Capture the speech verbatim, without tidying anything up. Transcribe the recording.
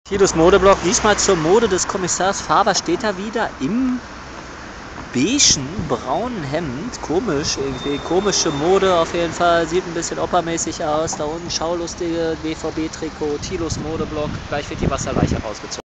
Tilos Modeblock, diesmal zur Mode des Kommissars Faber, steht da wieder im beigen, braunen Hemd. Komisch, irgendwie komische Mode auf jeden Fall, sieht ein bisschen oppermäßig aus. Da unten schaulustige B V B-Trikot, Tilos Modeblock, gleich wird die Wasserleiche rausgezogen.